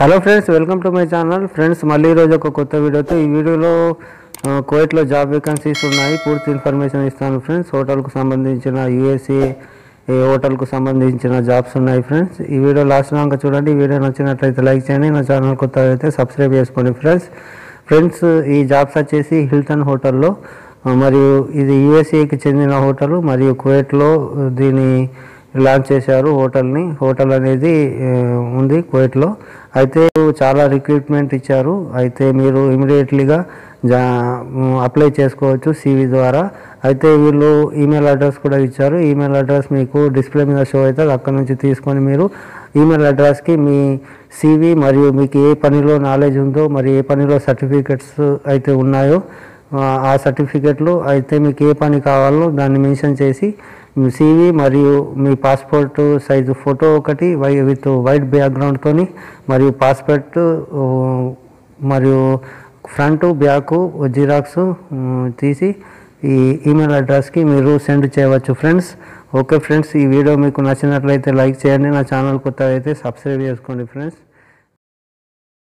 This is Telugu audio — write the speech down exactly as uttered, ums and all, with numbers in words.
Hello friends, welcome to my channel. Friends, మళ్ళీ ఈరోజు ఒక కొత్త వీడియోతో. ఈ వీడియోలో కువైట్లో జాబ్ వేకెన్సీస్ ఉన్నాయి, పూర్తి ఇన్ఫర్మేషన్ ఇస్తాను ఫ్రెండ్స్. హోటల్కు సంబంధించిన యూఎస్ఏ హోటల్కు సంబంధించిన జాబ్స్ ఉన్నాయి ఫ్రెండ్స్. ఈ వీడియో లాస్ట్ దాకా చూడండి. ఈ వీడియో నచ్చినట్లయితే లైక్ చేయండి, నా ఛానల్ కొత్త అయితే సబ్స్క్రైబ్ చేసుకోండి ఫ్రెండ్స్. ఫ్రెండ్స్, ఈ జాబ్స్ వచ్చేసి హిల్టన్ హోటల్లో, మరియు ఇది యూఎస్ఏకి చెందిన హోటల్, మరియు కువైట్లో దీని లాంచ్ చేశారు హోటల్ని. హోటల్ అనేది ఉంది కువైట్లో. అయితే చాలా రిక్రూట్మెంట్ ఇచ్చారు. అయితే మీరు ఇమీడియట్లీగా జా అప్లై చేసుకోవచ్చు సివి ద్వారా. అయితే వీళ్ళు ఈమెయిల్ అడ్రస్ కూడా ఇచ్చారు. ఈమెయిల్ అడ్రస్ మీకు డిస్ప్లే మీద షో అవుతుంది. అక్కడ నుంచి తీసుకొని మీరు ఈమెయిల్ అడ్రస్కి మీ సివి మరియు మీకు ఏ పనిలో నాలెడ్జ్ ఉందో, మరి ఏ పనిలో సర్టిఫికెట్స్ అయితే ఉన్నాయో ఆ సర్టిఫికెట్లు అయితే మీకు ఏ పని కావాలో దాన్ని మెన్షన్ చేసి మీ సివి మరియు మీ పాస్పోర్ట్ సైజు ఫోటో ఒకటి వై విత్ వైట్ బ్యాక్గ్రౌండ్తో, మరియు పాస్పోర్ట్ మరియు ఫ్రంట్ బ్యాక్ జిరాక్స్ తీసి ఈ ఈమెయిల్ అడ్రస్కి మీరు సెండ్ చేయవచ్చు ఫ్రెండ్స్. ఓకే ఫ్రెండ్స్, ఈ వీడియో మీకు నచ్చినట్లయితే లైక్ చేయండి, నా ఛానల్ కొత్త అయితే సబ్స్క్రైబ్ చేసుకోండి ఫ్రెండ్స్.